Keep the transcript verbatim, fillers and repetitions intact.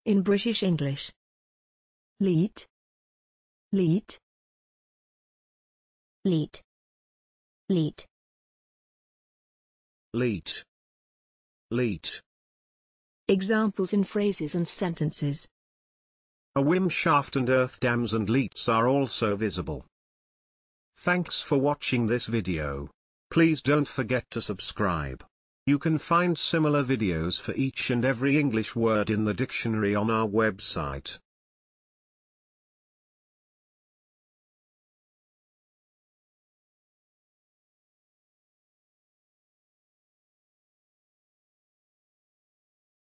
in British English. Leat, leat, leat, leat, leat, leat. Examples in phrases and sentences. A whim shaft and earth dams and leats are also visible. Thanks for watching this video. Please don't forget to subscribe. You can find similar videos for each and every English word in the dictionary on our website.